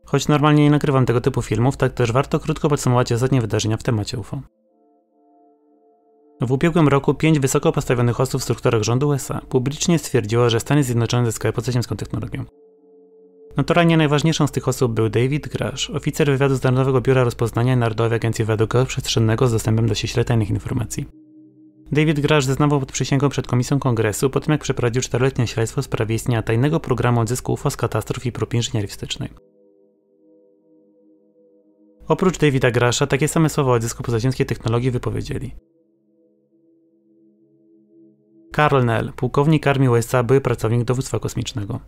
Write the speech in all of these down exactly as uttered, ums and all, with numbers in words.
Choć normalnie nie nagrywam tego typu filmów, tak też warto krótko podsumować ostatnie wydarzenia w temacie U F O. W ubiegłym roku pięć wysoko postawionych osób w strukturach rządu U S A publicznie stwierdziło, że Stany Zjednoczone zyskały pozaziemską technologię. Naturalnie najważniejszą z tych osób był David Grush, oficer wywiadu z Narodowego Biura Rozpoznania i Narodowej Agencji Wywiadu Przestrzennego z dostępem do ściśle tajnych informacji. David Grush zeznawał pod przysięgą przed Komisją Kongresu po tym, jak przeprowadził czteroletnie śledztwo w sprawie istnienia tajnego programu odzysku U F O z katastrof i prób inżynierii wstecznej. Oprócz Davida Grusha takie same słowa o odzysku pozaziemskiej technologii wypowiedzieli Karl Nell, pułkownik armii U S A, były pracownik dowództwa kosmicznego.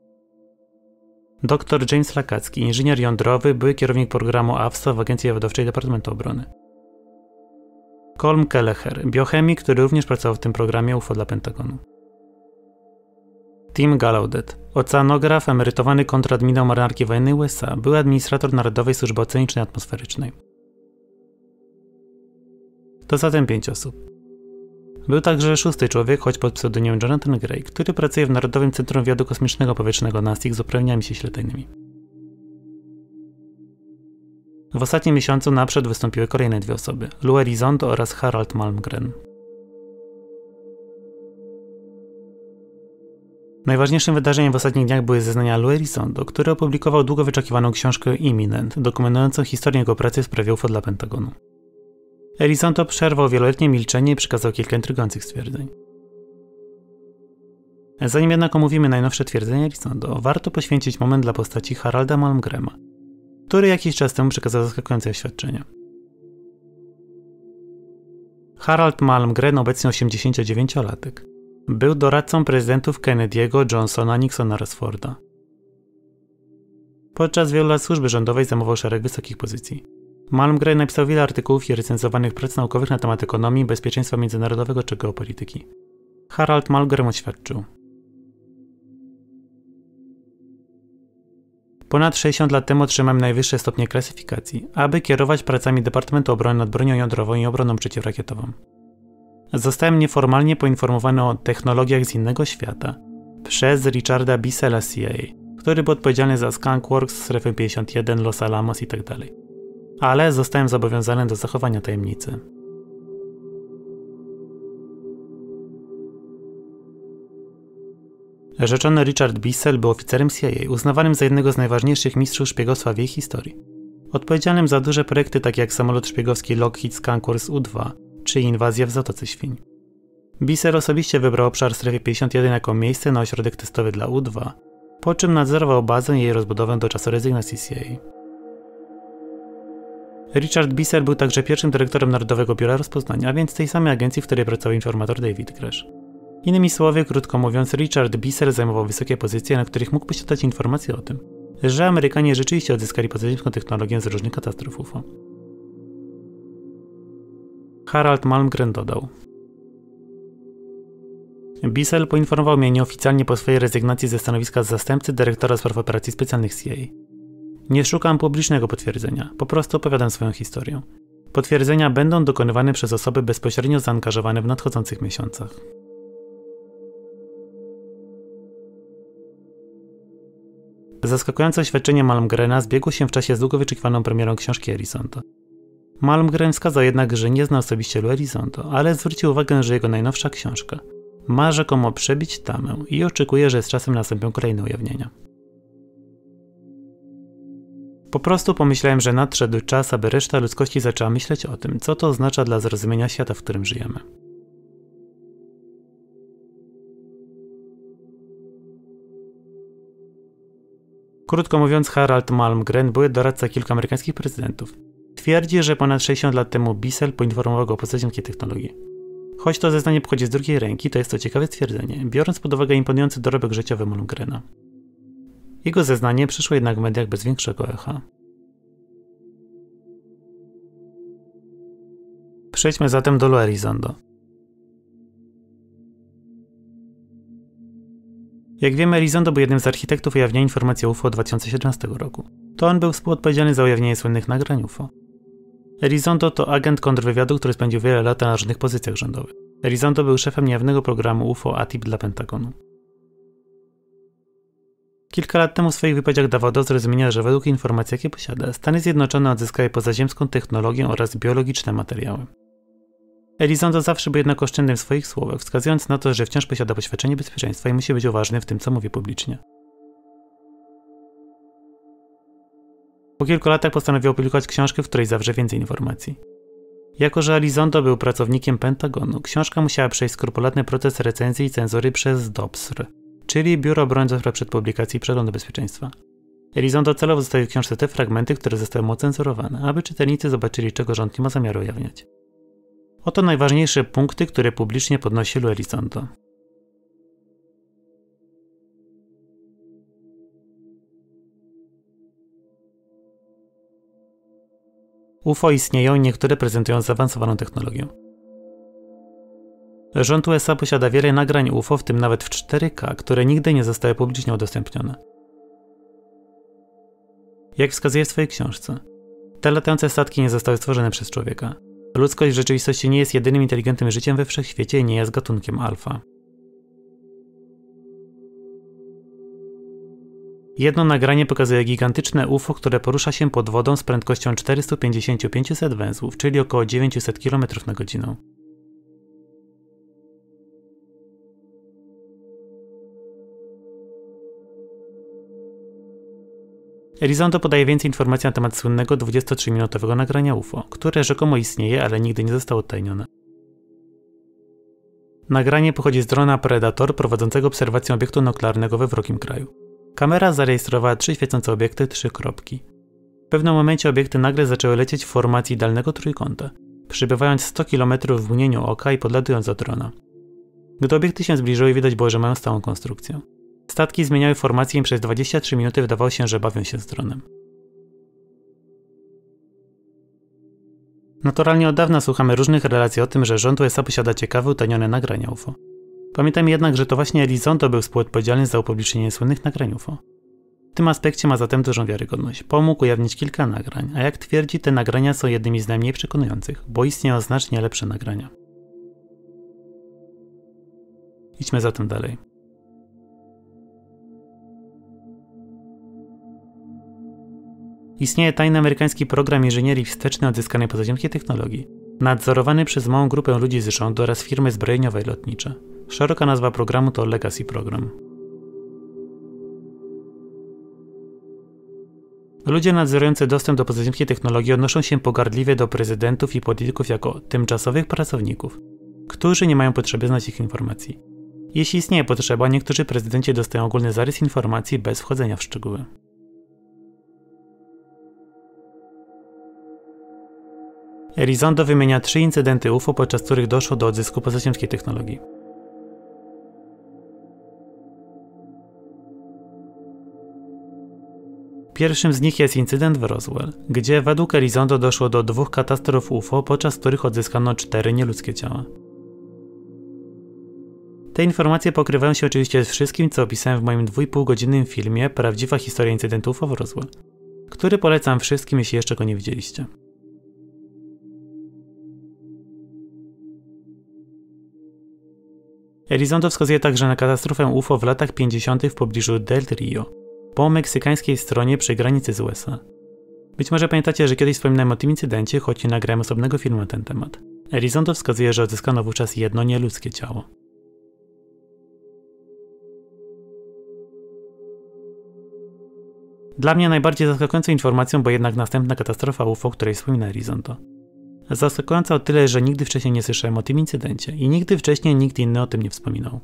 dr James Lakacki, inżynier jądrowy, były kierownik programu A W S A w Agencji Wywiadowczej Departamentu Obrony. Colm Kelleher, biochemik, który również pracował w tym programie U F O dla Pentagonu. Tim Gallaudet, oceanograf, emerytowany kontradmirał Marynarki Wojennej U S A, były administrator Narodowej Służby Oceanicznej i Atmosferycznej. To zatem pięć osób. Był także szósty człowiek, choć pod pseudonimem Jonathan Gray, który pracuje w Narodowym Centrum Wywiadu Kosmicznego Powietrznego NASIC z uprawnieniami ściśle tajnymi. W ostatnim miesiącu naprzód wystąpiły kolejne dwie osoby, Lou Elizondo oraz Harald Malmgren. Najważniejszym wydarzeniem w ostatnich dniach były zeznania Lou Elizondo, który opublikował długo wyczekiwaną książkę Imminent, dokumentującą historię jego pracy w sprawie U F O dla Pentagonu. Elizondo przerwał wieloletnie milczenie i przekazał kilka intrygujących stwierdzeń. Zanim jednak omówimy najnowsze twierdzenia Elizondo, warto poświęcić moment dla postaci Haralda Malmgrena, który jakiś czas temu przekazał zaskakujące oświadczenia. Harald Malmgren, obecnie osiemdziesięciodziewięciolatek, był doradcą prezydentów Kennedy'ego, Johnsona, Nixona oraz Forda. Podczas wielu lat służby rządowej zajmował szereg wysokich pozycji. Malmgren napisał wiele artykułów i recenzowanych prac naukowych na temat ekonomii, bezpieczeństwa międzynarodowego czy geopolityki. Harald Malmgren oświadczył: Ponad sześćdziesiąt lat temu otrzymałem najwyższe stopnie klasyfikacji, aby kierować pracami Departamentu Obrony nad bronią jądrową i obroną przeciwrakietową. Zostałem nieformalnie poinformowany o technologiach z innego świata przez Richarda Bissella z C I A, który był odpowiedzialny za Skunk Works, Strefę pięćdziesiąt jeden, Los Alamos itd. Ale zostałem zobowiązany do zachowania tajemnicy. Rzeczony Richard Bissell był oficerem C I A, uznawanym za jednego z najważniejszych mistrzów szpiegostwa w jej historii. Odpowiedzialnym za duże projekty takie jak samolot szpiegowski Lockheed Skunk Works U dwa czy inwazja w Zatoce Świń. Bissell osobiście wybrał obszar Strefy pięćdziesiąt jeden jako miejsce na ośrodek testowy dla U dwa, po czym nadzorował bazę i jej rozbudowę do czasu rezygnacji C I A. Richard Bissell był także pierwszym dyrektorem Narodowego Biura Rozpoznania, a więc tej samej agencji, w której pracował informator David Grush. Innymi słowy, krótko mówiąc, Richard Bissell zajmował wysokie pozycje, na których mógł posiadać informacje o tym, że Amerykanie rzeczywiście odzyskali pozaziemską technologię z różnych katastrof U F O. Harald Malmgren dodał: Bissell poinformował mnie nieoficjalnie po swojej rezygnacji ze stanowiska zastępcy dyrektora spraw operacji specjalnych C I A. Nie szukam publicznego potwierdzenia, po prostu opowiadam swoją historię. Potwierdzenia będą dokonywane przez osoby bezpośrednio zaangażowane w nadchodzących miesiącach. Zaskakujące oświadczenie Malmgrena zbiegło się w czasie z długo wyczekiwaną premierą książki Elizondo. Malmgren wskazał jednak, że nie zna osobiście Lou Elizondo, ale zwrócił uwagę, że jego najnowsza książka ma rzekomo przebić tamę i oczekuje, że z czasem nastąpią kolejne ujawnienia. Po prostu pomyślałem, że nadszedł czas, aby reszta ludzkości zaczęła myśleć o tym, co to oznacza dla zrozumienia świata, w którym żyjemy. Krótko mówiąc, Harald Malmgren, były doradca kilku amerykańskich prezydentów, twierdzi, że ponad sześćdziesiąt lat temu Bissell poinformował go o pozaziemskiej technologii. Choć to zeznanie pochodzi z drugiej ręki, to jest to ciekawe stwierdzenie, biorąc pod uwagę imponujący dorobek życiowy Malmgrena. Jego zeznanie przyszło jednak w mediach bez większego echa. Przejdźmy zatem do Lou Elizondo. Jak wiemy, Elizondo był jednym z architektów ujawnienia informacji o U F O dwa tysiące siedemnastego roku. To on był współodpowiedzialny za ujawnienie słynnych nagrań U F O. Elizondo to agent kontrwywiadu, który spędził wiele lat na różnych pozycjach rządowych. Elizondo był szefem niejawnego programu U F O A T I P dla Pentagonu. Kilka lat temu w swoich wypowiedziach dawał do zrozumienia, że według informacji, jakie posiada, Stany Zjednoczone odzyskały pozaziemską technologię oraz biologiczne materiały. Elizondo zawsze był jednak oszczędny w swoich słowach, wskazując na to, że wciąż posiada poświadczenie bezpieczeństwa i musi być uważny w tym, co mówi publicznie. Po kilku latach postanowił opublikować książkę, w której zawrze więcej informacji. Jako że Elizondo był pracownikiem Pentagonu, książka musiała przejść skrupulatny proces recenzji i cenzury przez D O P S R, czyli Biuro Obrony Zachrony przed publikacji i Przeglądu Bezpieczeństwa. Elizondo celowo zostawił w książce te fragmenty, które zostały mu ocenzurowane, aby czytelnicy zobaczyli, czego rząd nie ma zamiaru ujawniać. Oto najważniejsze punkty, które publicznie podnosił Elizondo. U F O istnieją i niektóre prezentują zaawansowaną technologię. Rząd U S A posiada wiele nagrań U F O, w tym nawet w cztery K, które nigdy nie zostały publicznie udostępnione. Jak wskazuje w swojej książce, te latające statki nie zostały stworzone przez człowieka. Ludzkość w rzeczywistości nie jest jedynym inteligentnym życiem we wszechświecie i nie jest gatunkiem alfa. Jedno nagranie pokazuje gigantyczne U F O, które porusza się pod wodą z prędkością czterysta pięćdziesiąt do pięciuset węzłów, czyli około dziewięćset kilometrów na godzinę. Elizondo podaje więcej informacji na temat słynnego dwudziestotrzyminutowego nagrania U F O, które rzekomo istnieje, ale nigdy nie zostało odtajnione. Nagranie pochodzi z drona Predator prowadzącego obserwację obiektu nuklearnego we wrogim kraju. Kamera zarejestrowała trzy świecące obiekty, trzy kropki. W pewnym momencie obiekty nagle zaczęły lecieć w formacji idealnego trójkąta, przybywając sto kilometrów w mgnieniu oka i podlatując do drona. Gdy obiekty się zbliżyły, widać było, że mają stałą konstrukcję. Statki zmieniały formację i przez dwadzieścia trzy minuty wydawało się, że bawią się z dronem. Naturalnie od dawna słuchamy różnych relacji o tym, że rząd U S A posiada ciekawe, utajnione nagrania U F O. Pamiętajmy jednak, że to właśnie Elizondo był współodpowiedzialny za upublicznienie słynnych nagrań U F O. W tym aspekcie ma zatem dużą wiarygodność. Pomógł ujawnić kilka nagrań, a jak twierdzi, te nagrania są jednymi z najmniej przekonujących, bo istnieją znacznie lepsze nagrania. Idźmy zatem dalej. Istnieje tajny amerykański program inżynierii wstecznej odzyskanej pozaziemskiej technologii, nadzorowany przez małą grupę ludzi z rządu oraz firmy zbrojeniowe i lotnicze. Szeroka nazwa programu to Legacy Program. Ludzie nadzorujący dostęp do pozaziemskiej technologii odnoszą się pogardliwie do prezydentów i polityków jako tymczasowych pracowników, którzy nie mają potrzeby znać ich informacji. Jeśli istnieje potrzeba, niektórzy prezydenci dostają ogólny zarys informacji bez wchodzenia w szczegóły. Elizondo wymienia trzy incydenty U F O, podczas których doszło do odzysku pozaziemskiej technologii. Pierwszym z nich jest incydent w Roswell, gdzie według Elizondo doszło do dwóch katastrof U F O, podczas których odzyskano cztery nieludzkie ciała. Te informacje pokrywają się oczywiście z wszystkim, co opisałem w moim dwuipółgodzinnym filmie Prawdziwa historia incydentu U F O w Roswell, który polecam wszystkim, jeśli jeszcze go nie widzieliście. Elizondo wskazuje także na katastrofę U F O w latach pięćdziesiątych w pobliżu Del Rio, po meksykańskiej stronie przy granicy z U S A. Być może pamiętacie, że kiedyś wspominałem o tym incydencie, choć nie nagrałem osobnego filmu na ten temat. Elizondo wskazuje, że odzyskano wówczas jedno nieludzkie ciało. Dla mnie najbardziej zaskakującą informacją była jednak następna katastrofa U F O, której wspomina Elizondo. Zaskakująca o tyle, że nigdy wcześniej nie słyszałem o tym incydencie i nigdy wcześniej nikt inny o tym nie wspominał.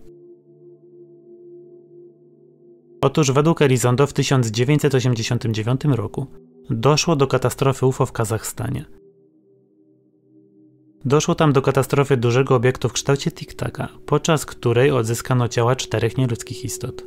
Otóż według Elizondo w tysiąc dziewięćset osiemdziesiątym dziewiątym roku doszło do katastrofy U F O w Kazachstanie. Doszło tam do katastrofy dużego obiektu w kształcie tiktaka, podczas której odzyskano ciała czterech nieludzkich istot.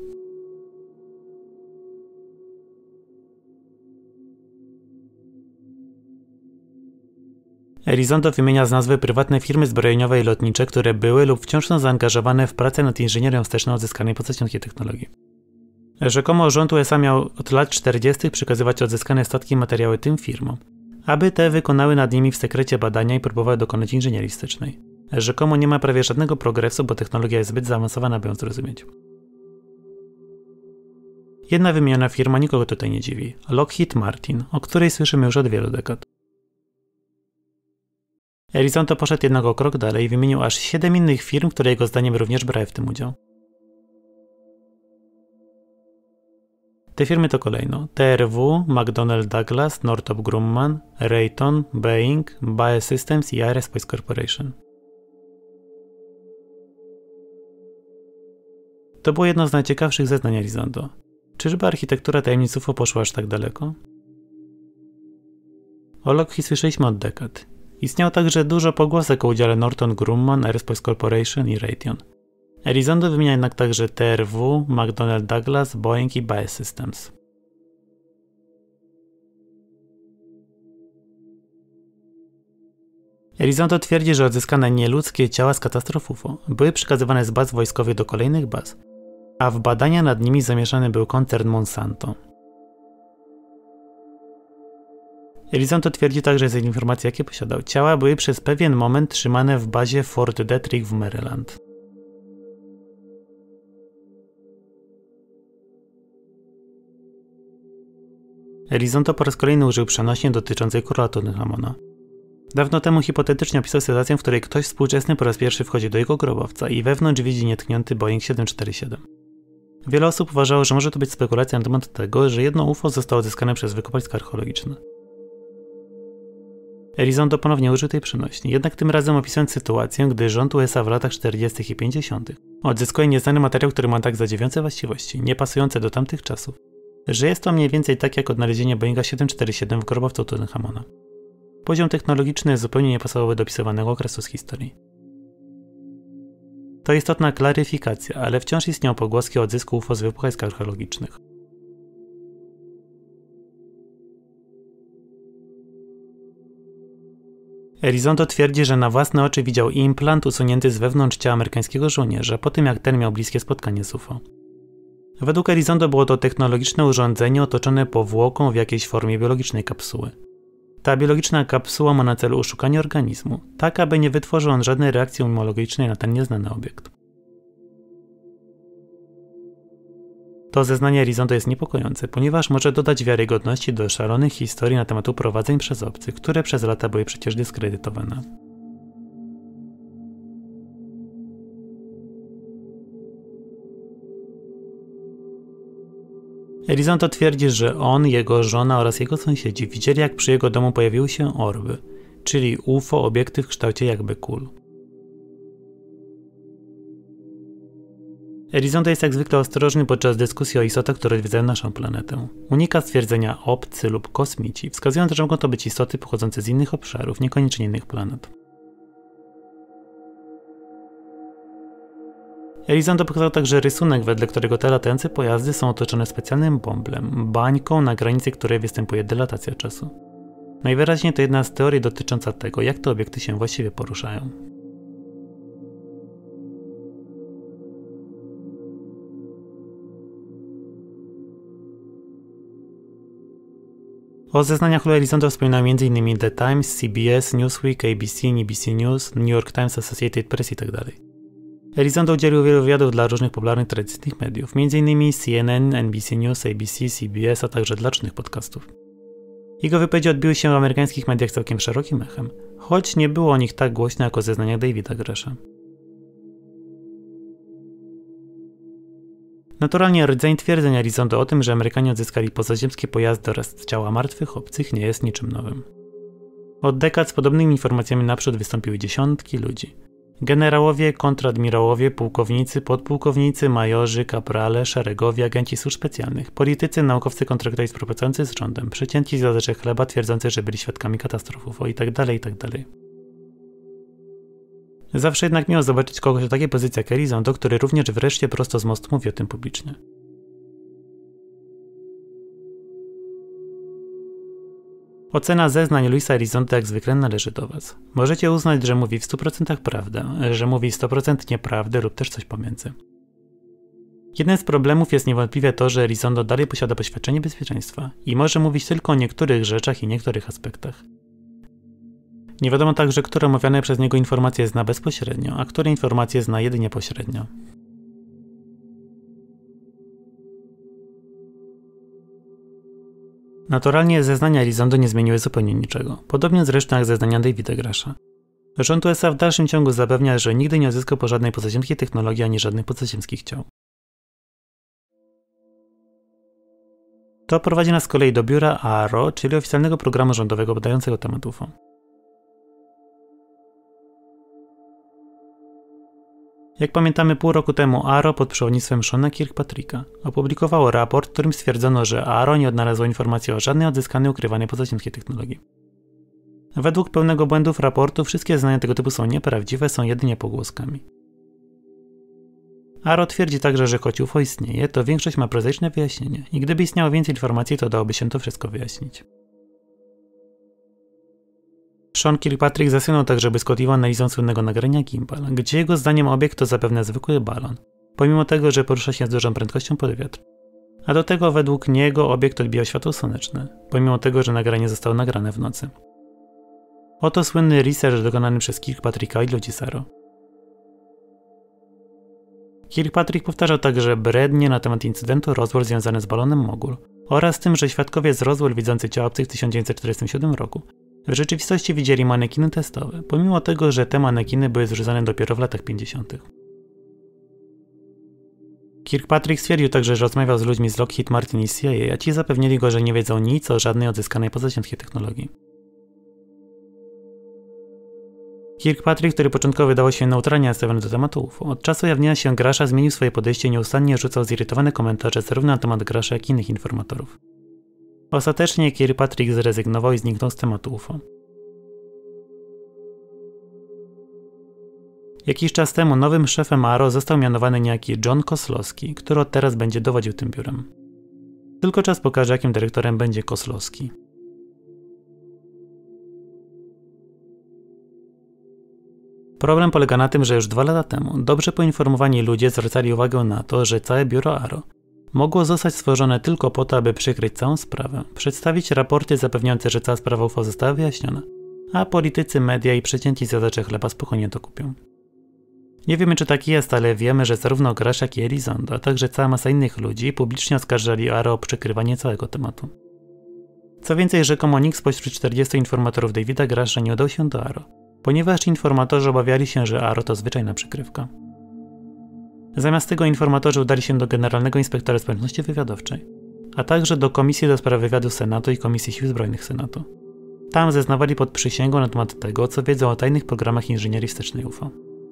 Elizondo wymienia z nazwy prywatne firmy zbrojeniowe i lotnicze, które były lub wciąż są zaangażowane w pracę nad inżynierią wsteczną odzyskanej pozaziemskiej technologii. Rzekomo rząd U S A miał od lat czterdziestych przekazywać odzyskane statki i materiały tym firmom, aby te wykonały nad nimi w sekrecie badania i próbowały dokonać inżynierii wstecznej. Rzekomo nie ma prawie żadnego progresu, bo technologia jest zbyt zaawansowana, by ją zrozumieć. Jedna wymieniona firma nikogo tutaj nie dziwi – Lockheed Martin, o której słyszymy już od wielu dekad. Elizondo poszedł jednak o krok dalej i wymienił aż siedem innych firm, które jego zdaniem również brały w tym udział. Te firmy to kolejno T R W, McDonnell Douglas, Northrop Grumman, Raytheon, Boeing, B A E Systems i Aerospace Corporation. To było jedno z najciekawszych zeznań Elizondo. Czyżby architektura tajemnic U F O poszła aż tak daleko? O Lockheed słyszeliśmy od dekad. Istniało także dużo pogłosek o udziale Northrop Grumman, Aerospace Corporation i Raytheon. Elizondo wymienia jednak także T R W, McDonnell Douglas, Boeing i B A E Systems. Elizondo twierdzi, że odzyskane nieludzkie ciała z katastrof U F O były przekazywane z baz wojskowych do kolejnych baz, a w badania nad nimi zamieszany był koncern Monsanto. Elizondo twierdzi także z informacji, jakie posiadał. Ciała były przez pewien moment trzymane w bazie Fort Detrick w Maryland. Elizondo po raz kolejny użył przenośni dotyczącej króla Tutenchamona. Dawno temu hipotetycznie opisał sytuację, w której ktoś współczesny po raz pierwszy wchodzi do jego grobowca i wewnątrz widzi nietknięty Boeing siedem cztery siedem. Wiele osób uważało, że może to być spekulacja na temat tego, że jedno U F O zostało odzyskane przez wykopaliska archeologiczne. Elizondo ponownie użył tej przenośni, jednak tym razem opisując sytuację, gdy rząd U S A w latach czterdziestych i pięćdziesiątych odzyskuje nieznany materiał, który ma tak zadziwiające właściwości, niepasujące do tamtych czasów, że jest to mniej więcej tak jak odnalezienie Boeinga siedem cztery siedem w grobowcu Tutenchamona. Poziom technologiczny zupełnie nie pasowałby do opisywanego okresu z historii. To istotna klaryfikacja, ale wciąż istnieją pogłoski o odzysku U F O z wybuchów archeologicznych. Elizondo twierdzi, że na własne oczy widział implant usunięty z wewnątrz ciała amerykańskiego żołnierza po tym, jak ten miał bliskie spotkanie z U F O. Według Elizondo było to technologiczne urządzenie otoczone powłoką w jakiejś formie biologicznej kapsuły. Ta biologiczna kapsuła ma na celu oszukanie organizmu, tak aby nie wytworzył on żadnej reakcji immunologicznej na ten nieznany obiekt. To zeznanie Elizondo jest niepokojące, ponieważ może dodać wiarygodności do szalonych historii na temat uprowadzeń przez obcych, które przez lata były przecież dyskredytowane. Elizondo twierdzi, że on, jego żona oraz jego sąsiedzi widzieli, jak przy jego domu pojawiły się orby, czyli U F O obiekty w kształcie jakby kul. Elizondo jest jak zwykle ostrożny podczas dyskusji o istotach, które odwiedzają naszą planetę. Unika stwierdzenia obcy lub kosmici, wskazując, że mogą to być istoty pochodzące z innych obszarów, niekoniecznie innych planet. Elizondo pokazał także rysunek, wedle którego te latające pojazdy są otoczone specjalnym bąblem, bańką, na granicy której występuje dylatacja czasu. Najwyraźniej to jedna z teorii dotycząca tego, jak te obiekty się właściwie poruszają. O zeznaniach Elizondo wspominał m in The Times, C B S, Newsweek, A B C, N B C News, New York Times, Associated Press itd. Elizondo udzielił wielu wywiadów dla różnych popularnych tradycyjnych mediów, m in C N N, N B C News, A B C, C B S, a także dla różnych podcastów. Jego wypowiedzi odbiły się w amerykańskich mediach całkiem szerokim echem, choć nie było o nich tak głośno jak o zeznaniach Davida Gresha. Naturalnie rdzeń twierdzeń Elizondo o tym, że Amerykanie odzyskali pozaziemskie pojazdy oraz ciała martwych obcych nie jest niczym nowym. Od dekad z podobnymi informacjami naprzód wystąpiły dziesiątki ludzi. Generałowie, kontradmirałowie, pułkownicy, podpułkownicy, majorzy, kaprale, szeregowi, agenci służb specjalnych, politycy, naukowcy, kontraktowi współpracujący z rządem, przeciętni zjadacze chleba twierdzący, że byli świadkami katastrof U F O itd., itd. Zawsze jednak miło zobaczyć kogoś o takiej pozycji jak Elizondo, który również wreszcie prosto z mostu mówi o tym publicznie. Ocena zeznań Luisa Elizondo jak zwykle należy do Was. Możecie uznać, że mówi w stu procentach prawdę, że mówi sto procent nieprawdę lub też coś pomiędzy. Jeden z problemów jest niewątpliwie to, że Elizondo dalej posiada poświadczenie bezpieczeństwa i może mówić tylko o niektórych rzeczach i niektórych aspektach. Nie wiadomo także, które omawiane przez niego informacje zna bezpośrednio, a które informacje zna jedynie pośrednio. Naturalnie zeznania Elizondy nie zmieniły zupełnie niczego, podobnie zresztą jak zeznania Davida Grasha. Rząd U S A w dalszym ciągu zapewnia, że nigdy nie odzyskał po żadnej pozaziemskiej technologii ani żadnych pozaziemskich ciał. To prowadzi nas z kolei do biura A A R O, czyli oficjalnego programu rządowego badającego temat U F O. Jak pamiętamy, pół roku temu A A R O pod przewodnictwem Seana Kirkpatricka opublikowało raport, w którym stwierdzono, że A A R O nie odnalazło informacji o żadnej odzyskanej ukrywanej pozaziemskiej technologii. Według pełnego błędów raportu wszystkie zeznania tego typu są nieprawdziwe, są jedynie pogłoskami. A A R O twierdzi także, że choć U F O istnieje, to większość ma prozaiczne wyjaśnienie i gdyby istniało więcej informacji, to dałoby się to wszystko wyjaśnić. Sean Kirkpatrick zasunął także błyskotliwą analizą słynnego nagrania Gimbal, gdzie jego zdaniem obiekt to zapewne zwykły balon, pomimo tego, że porusza się z dużą prędkością pod wiatr. A do tego według niego obiekt odbija światło słoneczne, pomimo tego, że nagranie zostało nagrane w nocy. Oto słynny research dokonany przez Kirkpatricka i ludzi z A A R O. Kirkpatrick powtarzał także brednie na temat incydentu Roswell związany z balonem Mogul oraz tym, że świadkowie z Roswell widzący ciała obcych w tysiąc dziewięćset czterdziestym siódmym roku w rzeczywistości widzieli manekiny testowe, pomimo tego, że te manekiny były zrzucane dopiero w latach pięćdziesiątych. Kirkpatrick stwierdził także, że rozmawiał z ludźmi z Lockheed Martin i C I A, a ci zapewnili go, że nie wiedzą nic o żadnej odzyskanej pozaziemskiej technologii. Kirkpatrick, który początkowo wydawał się neutralnie nastawiony do tematu U F O, od czasu ujawnienia się Grasha zmienił swoje podejście i nieustannie rzucał zirytowane komentarze zarówno na temat Grasha, jak i innych informatorów. Ostatecznie Kirkpatrick zrezygnował i zniknął z tematu U F O. Jakiś czas temu nowym szefem A A R O został mianowany niejaki John Koslowski, który od teraz będzie dowodził tym biurem. Tylko czas pokaże, jakim dyrektorem będzie Koslowski. Problem polega na tym, że już dwa lata temu dobrze poinformowani ludzie zwracali uwagę na to, że całe biuro A A R O mogło zostać stworzone tylko po to, aby przykryć całą sprawę, przedstawić raporty zapewniające, że cała sprawa U F O została wyjaśniona, a politycy, media i przeciętni zjadacze chleba spokojnie to kupią. Nie wiemy, czy tak jest, ale wiemy, że zarówno Grash, jak i Elizonda, a także cała masa innych ludzi publicznie oskarżali A A R O o przykrywanie całego tematu. Co więcej, rzekomo nikt spośród czterdziestu informatorów Davida Grasha nie udał się do A A R O, ponieważ informatorzy obawiali się, że A A R O to zwyczajna przykrywka. Zamiast tego informatorzy udali się do Generalnego Inspektora Sprawiedliwości Wywiadowczej, a także do Komisji do Spraw Wywiadu Senatu i Komisji Sił Zbrojnych Senatu. Tam zeznawali pod przysięgą na temat tego, co wiedzą o tajnych programach inżynierii wstecznej U F O.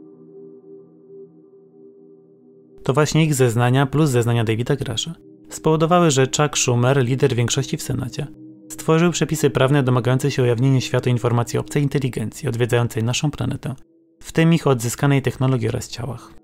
To właśnie ich zeznania plus zeznania Davida Grasha spowodowały, że Chuck Schumer, lider większości w Senacie, stworzył przepisy prawne domagające się ujawnienia światu informacji o obcej inteligencji odwiedzającej naszą planetę, w tym ich odzyskanej technologii oraz ciałach.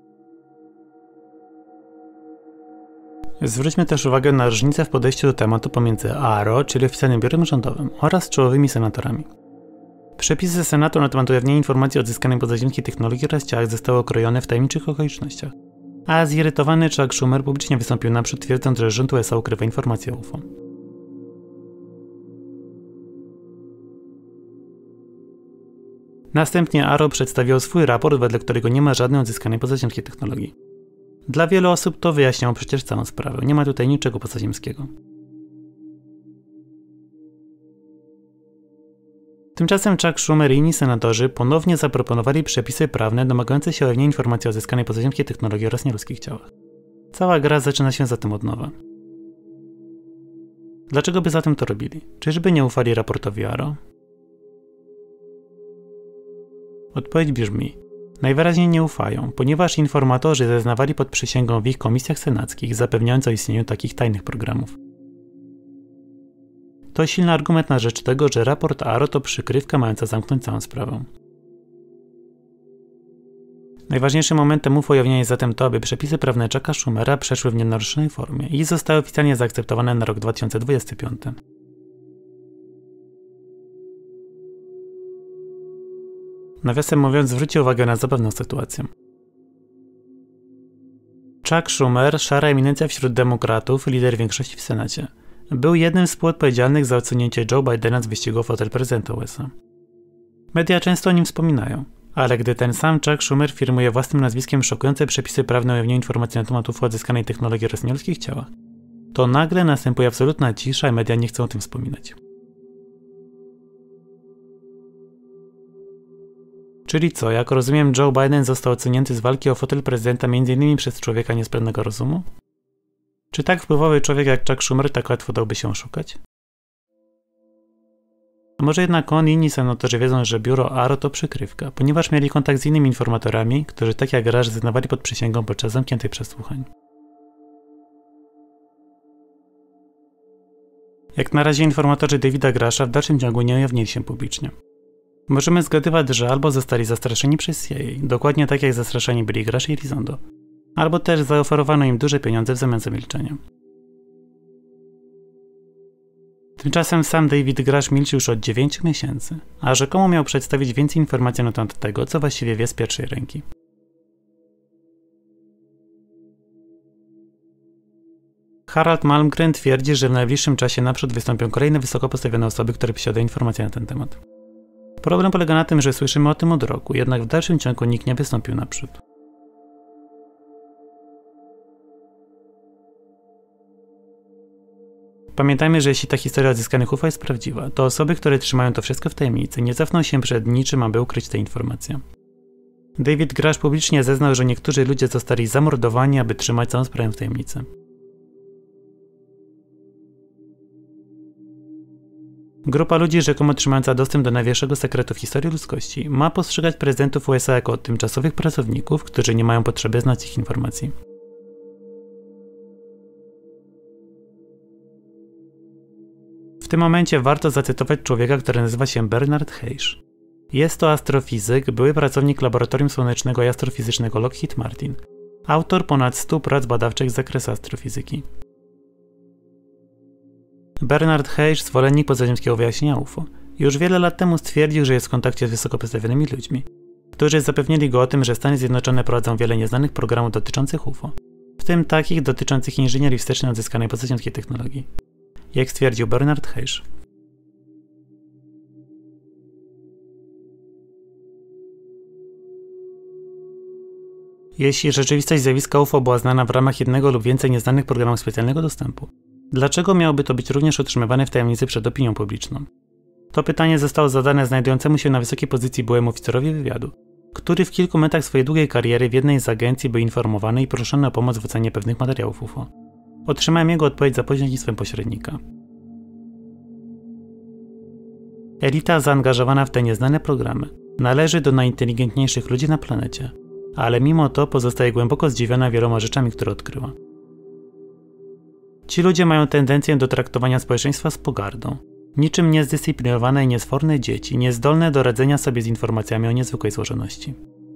Zwróćmy też uwagę na różnicę w podejściu do tematu pomiędzy A A R O, czyli oficjalnym biurem rządowym, oraz czołowymi senatorami. Przepisy Senatu na temat ujawnienia informacji o odzyskanej pozaziemskiej technologii oraz ciałach zostały okrojone w tajemniczych okolicznościach, a zirytowany Chuck Schumer publicznie wystąpił naprzód, twierdząc, że rząd U S A ukrywa informacje o U F O. Następnie A A R O przedstawiło swój raport, wedle którego nie ma żadnej odzyskanej pozaziemskiej technologii. Dla wielu osób to wyjaśniało przecież całą sprawę, nie ma tutaj niczego pozaziemskiego. Tymczasem Chuck Schumer i inni senatorzy ponownie zaproponowali przepisy prawne domagające się ujawnienia informacji o odzyskanej pozaziemskiej technologii oraz nieludzkich ciałach. Cała gra zaczyna się zatem od nowa. Dlaczego by zatem to robili? Czyżby nie ufali raportowi A A R O? Odpowiedź brzmi: najwyraźniej nie ufają, ponieważ informatorzy zeznawali pod przysięgą w ich komisjach senackich, zapewniając o istnieniu takich tajnych programów. To silny argument na rzecz tego, że raport A A R O to przykrywka mająca zamknąć całą sprawę. Najważniejszym momentem U F O ujawnienia jest zatem to, aby przepisy prawne Chucka Schumera przeszły w nienaruszonej formie i zostały oficjalnie zaakceptowane na rok dwa tysiące dwudziesty piąty. Nawiasem mówiąc, zwróćcie uwagę na zabawną sytuację. Chuck Schumer, szara eminencja wśród demokratów, lider większości w Senacie, był jednym z współodpowiedzialnych za odsunięcie Joe Bidena z wyścigu o fotel prezydenta U S A. Media często o nim wspominają, ale gdy ten sam Chuck Schumer firmuje własnym nazwiskiem szokujące przepisy prawne o ujawnieniu informacji na temat U F O odzyskanej technologii oraz nieludzkich ciałach, to nagle następuje absolutna cisza i media nie chcą o tym wspominać. Czyli co, jak rozumiem, Joe Biden został odsunięty z walki o fotel prezydenta m.in. przez człowieka niesprawnego rozumu? Czy tak wpływowy człowiek jak Chuck Schumer tak łatwo dałby się oszukać? A może jednak on i inni senatorzy wiedzą, że biuro A R O to przykrywka, ponieważ mieli kontakt z innymi informatorami, którzy tak jak Rush zeznawali pod przysięgą podczas zamkniętych przesłuchań. Jak na razie informatorzy Davida Grasha w dalszym ciągu nie ujawnili się publicznie. Możemy zgadywać, że albo zostali zastraszeni przez C I A, dokładnie tak jak zastraszeni byli Grush i Elizondo, albo też zaoferowano im duże pieniądze w zamian za milczenie. Tymczasem sam David Grush milczy już od dziewięciu miesięcy, a rzekomo miał przedstawić więcej informacji na temat tego, co właściwie wie z pierwszej ręki. Harold Malmgren twierdzi, że w najbliższym czasie naprzód wystąpią kolejne wysoko postawione osoby, które posiadają informacje na ten temat. Problem polega na tym, że słyszymy o tym od roku, jednak w dalszym ciągu nikt nie wystąpił naprzód. Pamiętajmy, że jeśli ta historia odzyskanych U F O jest prawdziwa, to osoby, które trzymają to wszystko w tajemnicy, nie cofną się przed niczym, aby ukryć te informacje. David Grush publicznie zeznał, że niektórzy ludzie zostali zamordowani, aby trzymać całą sprawę w tajemnicy. Grupa ludzi rzekomo trzymająca dostęp do największego sekretu w historii ludzkości ma postrzegać prezydentów U S A jako tymczasowych pracowników, którzy nie mają potrzeby znać ich informacji. W tym momencie warto zacytować człowieka, który nazywa się Bernard Heisz. Jest to astrofizyk, były pracownik Laboratorium Słonecznego i Astrofizycznego Lockheed Martin, autor ponad stu prac badawczych z zakresu astrofizyki. Bernard Heisz, zwolennik pozaziemskiego wyjaśnienia U F O, już wiele lat temu stwierdził, że jest w kontakcie z wysoko postawionymi ludźmi, którzy zapewnili go o tym, że Stany Zjednoczone prowadzą wiele nieznanych programów dotyczących U F O, w tym takich dotyczących inżynierii wstecznej odzyskanej pozaziemskiej technologii. Jak stwierdził Bernard Heisz. Jeśli rzeczywistość zjawiska U F O była znana w ramach jednego lub więcej nieznanych programów specjalnego dostępu, dlaczego miałoby to być również utrzymywane w tajemnicy przed opinią publiczną? To pytanie zostało zadane znajdującemu się na wysokiej pozycji byłemu oficerowi wywiadu, który w kilku momentach swojej długiej kariery w jednej z agencji był informowany i proszony o pomoc w ocenie pewnych materiałów U F O. Otrzymałem jego odpowiedź za pośrednictwem pośrednika. Elita zaangażowana w te nieznane programy należy do najinteligentniejszych ludzi na planecie, ale mimo to pozostaje głęboko zdziwiona wieloma rzeczami, które odkryła. Ci ludzie mają tendencję do traktowania społeczeństwa z pogardą, niczym niezdyscyplinowane i niesforne dzieci, niezdolne do radzenia sobie z informacjami o niezwykłej złożoności.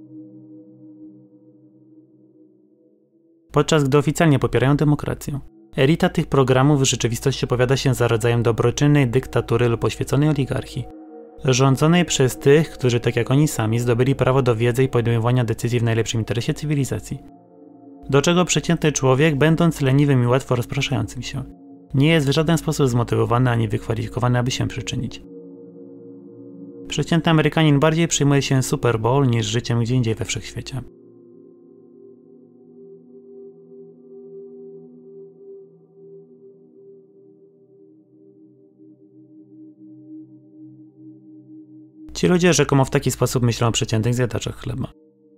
Podczas gdy oficjalnie popierają demokrację, elita tych programów w rzeczywistości opowiada się za rodzajem dobroczynnej dyktatury lub oświeconej oligarchii, rządzonej przez tych, którzy tak jak oni sami zdobyli prawo do wiedzy i podejmowania decyzji w najlepszym interesie cywilizacji. Do czego przeciętny człowiek, będąc leniwym i łatwo rozpraszającym się, nie jest w żaden sposób zmotywowany ani wykwalifikowany, aby się przyczynić. Przeciętny Amerykanin bardziej przejmuje się Super Bowl niż życiem gdzie indziej we wszechświecie. Ci ludzie rzekomo w taki sposób myślą o przeciętnych zjadaczach chleba.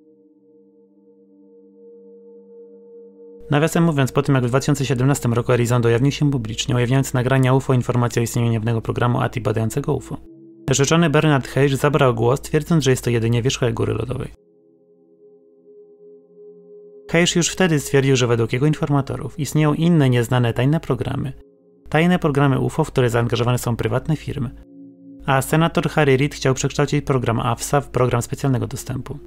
Nawiasem mówiąc, po tym jak w dwa tysiące siedemnastym roku Elizondo ujawnił się publicznie, ujawniając nagrania U F O informacji o istnieniu niejawnego programu A T I badającego U F O, rzeczony Bernard Heisz zabrał głos, twierdząc, że jest to jedynie wierzchołek góry lodowej. Heisz już wtedy stwierdził, że według jego informatorów istnieją inne nieznane tajne programy, tajne programy U F O, w które zaangażowane są prywatne firmy, a senator Harry Reid chciał przekształcić program A F S A w program specjalnego dostępu.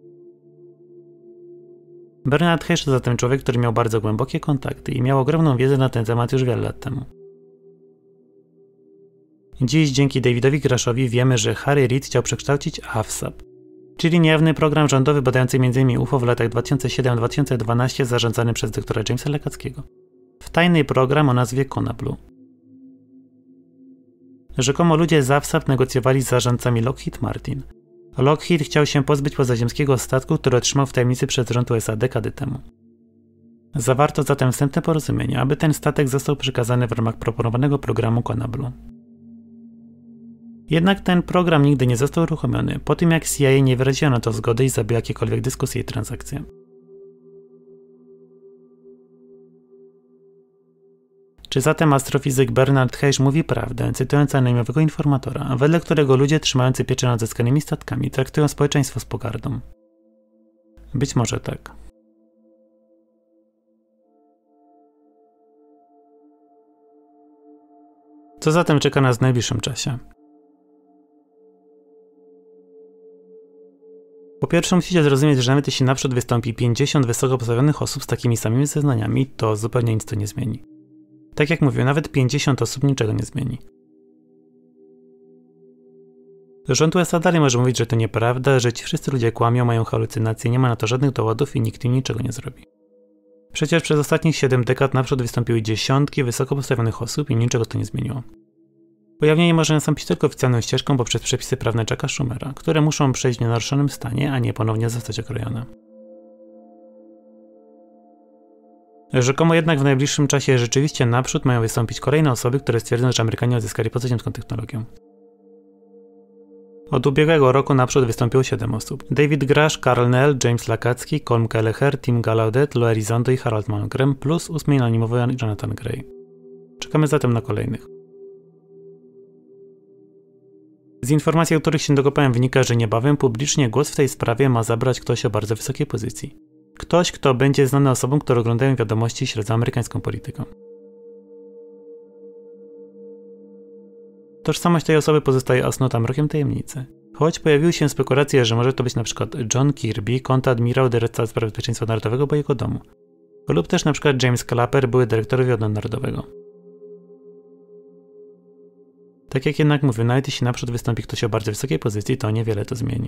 Bernard Heisz to zatem człowiek, który miał bardzo głębokie kontakty i miał ogromną wiedzę na ten temat już wiele lat temu. Dziś dzięki Davidowi Grashowi wiemy, że Harry Reid chciał przekształcić A F S A P, czyli niejawny program rządowy badający między innymi U F O w latach dwa tysiące siódmym do dwa tysiące dwunastego zarządzany przez doktora Jamesa Lekackiego, w tajny program o nazwie Konablu. Rzekomo ludzie z A F S A P negocjowali z zarządcami Lockheed Martin. Lockheed chciał się pozbyć pozaziemskiego statku, który otrzymał w tajemnicy przez rząd U S A dekady temu. Zawarto zatem wstępne porozumienie, aby ten statek został przekazany w ramach proponowanego programu Konablu. Jednak ten program nigdy nie został uruchomiony, po tym jak C I A nie wyraziła na to zgody i zabiła jakiekolwiek dyskusje i transakcje. Czy zatem astrofizyk Bernard Heisz mówi prawdę, cytując anonimowego informatora, wedle którego ludzie trzymający pieczę nad zyskanymi statkami traktują społeczeństwo z pogardą? Być może tak. Co zatem czeka nas w najbliższym czasie? Po pierwsze musicie zrozumieć, że nawet jeśli naprzód wystąpi pięćdziesiąt wysoko postawionych osób z takimi samymi zeznaniami, to zupełnie nic to nie zmieni. Tak jak mówię, nawet pięćdziesiąt osób niczego nie zmieni. Rząd U S A dalej może mówić, że to nieprawda, że ci wszyscy ludzie kłamią, mają halucynacje, nie ma na to żadnych dowodów i nikt im niczego nie zrobi. Przecież przez ostatnich siedem dekad naprzód wystąpiły dziesiątki wysoko postawionych osób i niczego to nie zmieniło. Ujawnienie może nastąpić tylko oficjalną ścieżką poprzez przepisy prawne Chucka Schumera, które muszą przejść w nienaruszonym stanie, a nie ponownie zostać okrojone. Rzekomo jednak w najbliższym czasie rzeczywiście naprzód mają wystąpić kolejne osoby, które stwierdzą, że Amerykanie odzyskali pozaziemską technologię. Od ubiegłego roku naprzód wystąpiło siedem osób. David Grush, Carl Nell, James Lakacki, Colm Kelleher, Tim Gallaudet, Lou Elizondo i Harold Malmgren, plus ósmy anonimowy Jonathan Gray. Czekamy zatem na kolejnych. Z informacji, o których się dokopałem, wynika, że niebawem publicznie głos w tej sprawie ma zabrać ktoś o bardzo wysokiej pozycji. Ktoś, kto będzie znany osobom, które oglądają wiadomości i śledzą amerykańską politykę. Tożsamość tej osoby pozostaje osnutą mrokiem tajemnicy. Choć pojawiły się spekulacje, że może to być np. John Kirby, kontradmirał dyrektora spraw bezpieczeństwa narodowego, bo jego domu. Lub też np. James Clapper, były dyrektor wywiadu narodowego. Tak jak jednak mówię, nawet jeśli naprzód wystąpi ktoś o bardzo wysokiej pozycji, to niewiele to zmieni.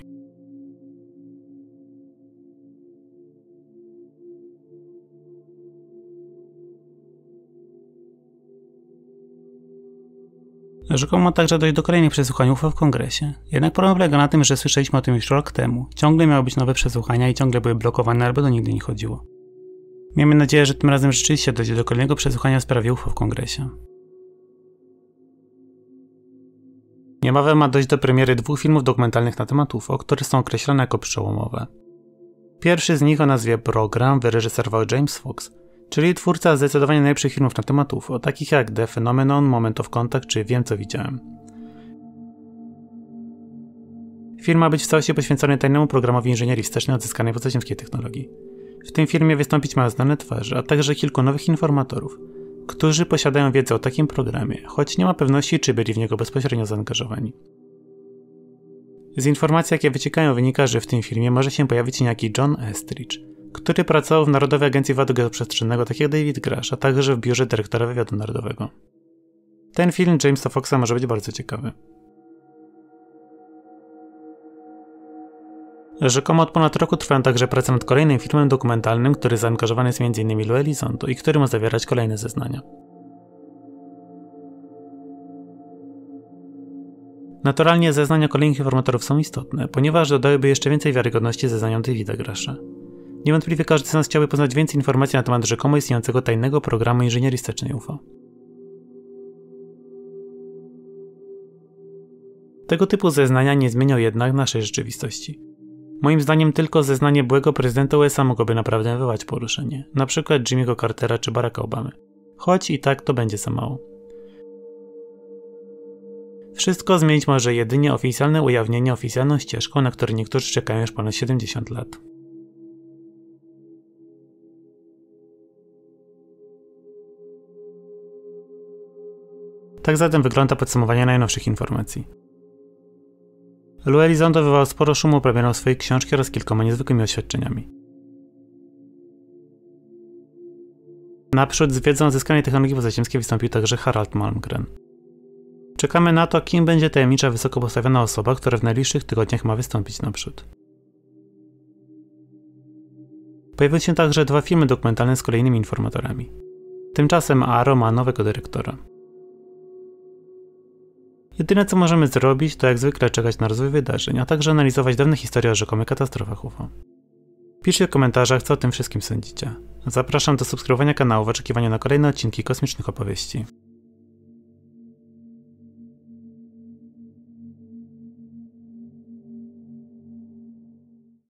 Rzekomo ma także dojść do kolejnych przesłuchań U F O w Kongresie. Jednak problem polega na tym, że słyszeliśmy o tym już rok temu. Ciągle miały być nowe przesłuchania i ciągle były blokowane, albo do nigdy nie chodziło. Miejmy nadzieję, że tym razem rzeczywiście dojdzie do kolejnego przesłuchania w sprawie U F O w Kongresie. Niebawem ma dojść do premiery dwóch filmów dokumentalnych na temat U F O, które są określone jako przełomowe. Pierwszy z nich o nazwie Program wyreżyserował James Fox, czyli twórca zdecydowanie najlepszych filmów na temat U F O, takich jak The Phenomenon, Moment of Contact czy Wiem co widziałem. Film ma być w całości poświęcony tajnemu programowi inżynierii wstecznej odzyskanej pozaziemskiej technologii. W tym filmie wystąpić ma znane twarze, a także kilku nowych informatorów, którzy posiadają wiedzę o takim programie, choć nie ma pewności, czy byli w niego bezpośrednio zaangażowani. Z informacji, jakie wyciekają, wynika, że w tym filmie może się pojawić niejaki John Estridge, który pracował w Narodowej Agencji Wywiadu Geoprzestrzennego, tak jak David Grush, a także w biurze dyrektora wywiadu narodowego. Ten film Jamesa Foxa może być bardzo ciekawy. Rzekomo od ponad roku trwają także prace nad kolejnym filmem dokumentalnym, który zaangażowany jest między innymi Lou Elizondo i który ma zawierać kolejne zeznania. Naturalnie zeznania kolejnych informatorów są istotne, ponieważ dodałyby jeszcze więcej wiarygodności zeznaniom Davida Grusha. Niewątpliwie każdy z nas chciałby poznać więcej informacji na temat rzekomo istniejącego tajnego programu inżynierii wstecznej U F O. Tego typu zeznania nie zmienią jednak naszej rzeczywistości. Moim zdaniem tylko zeznanie byłego prezydenta U S A mogłoby naprawdę wywołać poruszenie, na przykład Jimmy'ego Cartera czy Baracka Obamy. Choć i tak to będzie za mało. Wszystko zmienić może jedynie oficjalne ujawnienie oficjalną ścieżką, na której niektórzy czekają już ponad siedemdziesiąt lat. Tak zatem wygląda podsumowanie najnowszych informacji. Lou Elizondo wywołał sporo szumu premierą swojej książki oraz kilkoma niezwykłymi oświadczeniami. Naprzód z wiedzą o zyskanej technologii pozaziemskiej wystąpił także Harold Malmgren. Czekamy na to, kim będzie tajemnicza wysoko postawiona osoba, która w najbliższych tygodniach ma wystąpić naprzód. Pojawiły się także dwa filmy dokumentalne z kolejnymi informatorami. Tymczasem A R O ma nowego dyrektora. Jedyne co możemy zrobić, to jak zwykle czekać na rozwój wydarzeń, a także analizować dawne historie o rzekomych katastrofach U F O. Piszcie w komentarzach, co o tym wszystkim sądzicie. Zapraszam do subskrybowania kanału w oczekiwaniu na kolejne odcinki kosmicznych opowieści.